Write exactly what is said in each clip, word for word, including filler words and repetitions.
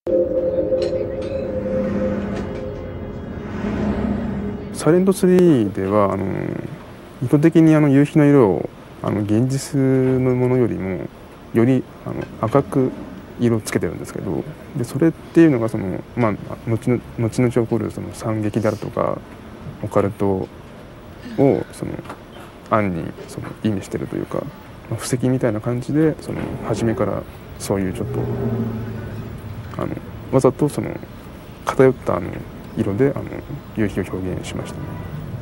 サイレントスリーではあの意図的にあの夕日の色をあの現実のものよりもよりあの赤く色をつけてるんですけど、でそれっていうのがその、まあ、後の後々起こるその惨劇であるとかオカルトをその暗にその意味してるというか、まあ、布石みたいな感じでその初めからそういうちょっとあのわざとその偏ったあの色であの夕日を表現しましたね。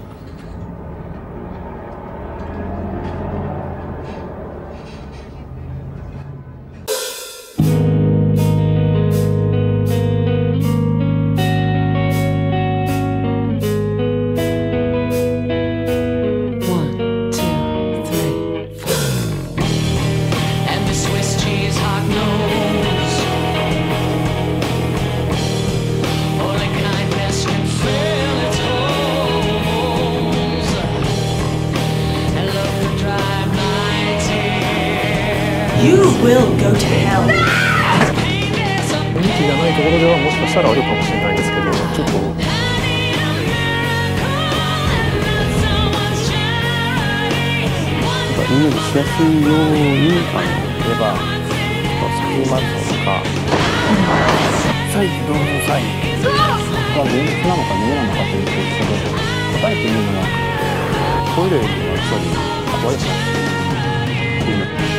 You will go to hell. 雰囲気がないところではもしかしたらあるかもしれないですけど、ちょっとイメージしやすいようにあの例えばスキーマンションとかサイズどうぞサイズが現実なのか夢なのかというと一緒で、答えているのはトイレにまつわる怖い話っていうの。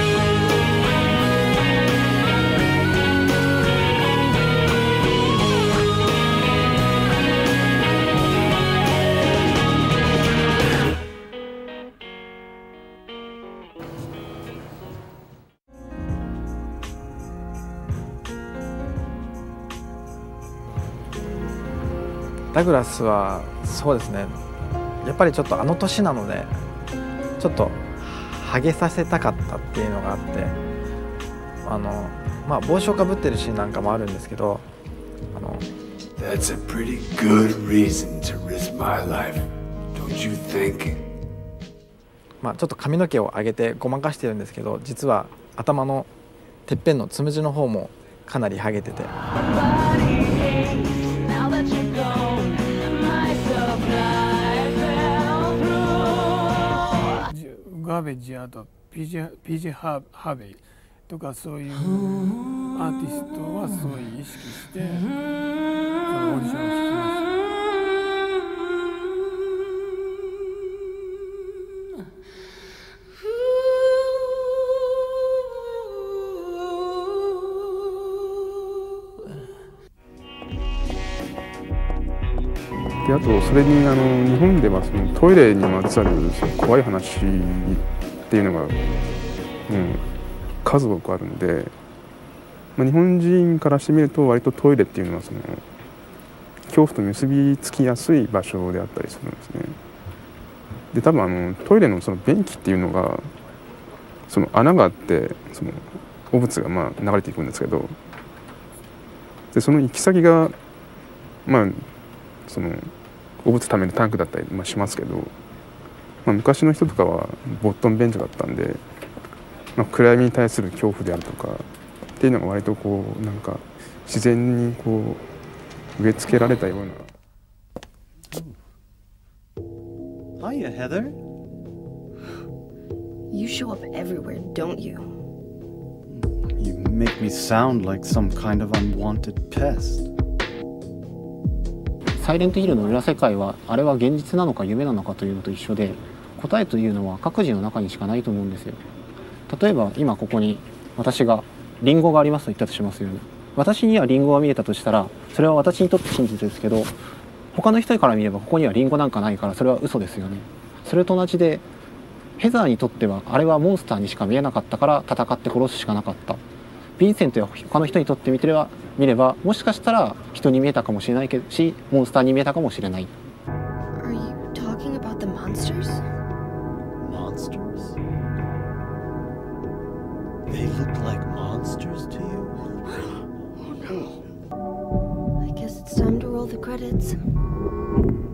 ダグラスはそうですね、やっぱりちょっとあの年なのでちょっとハゲさせたかったっていうのがあって、あのまあ帽子をかぶってるシーンなんかもあるんですけど、あの That's a pretty good reason to risk my life, don't you think? まあちょっと髪の毛を上げてごまかしてるんですけど、実は頭のてっぺんのつむじの方もかなりハゲてて。 ガーベッジあと ピージェー, ピージェーハーベイとかそういうアーティストはすごい意識してそのオーディションを聞きました。 であとそれにあの日本ではそのトイレにまつわるその怖い話っていうのが、うん、数多くあるんで、まあ、日本人からしてみると割とトイレっていうのはその恐怖と結びつきやすい場所であったりするんですね。で多分あのトイレのその便器っていうのがその穴があってその汚物がまあ流れていくんですけど、でその行き先がまあその汚物ためのタンクだったりまあしますけど、まあ、昔の人とかはボットン便所だったんで、まあ、暗闇に対する恐怖であるとかっていうのが割とこうなんか自然にこう植え付けられたような。 Hiya, Heather. You show up everywhere, don't you? You make me sound like some kind of unwanted pest. サイレントヒルの裏世界はあれは現実なのか夢なのかというのと一緒で、答えというのは各自の中にしかないと思うんですよ。例えば今ここに私がリンゴがありますと言ったとしますよね。私にはリンゴが見えたとしたらそれは私にとって真実ですけど、他の人から見ればここにはリンゴなんかないからそれは嘘ですよね。それと同じでヘザーにとってはあれはモンスターにしか見えなかったから戦って殺すしかなかった。ヴィンセントや他の人にとってみてれば見ればもしかしたら人に見えたかもしれないけどし、モンスターに見えたかもしれない。 Are you talking about the monsters? Monsters? They look like monsters to you? I guess it's time to roll the credits.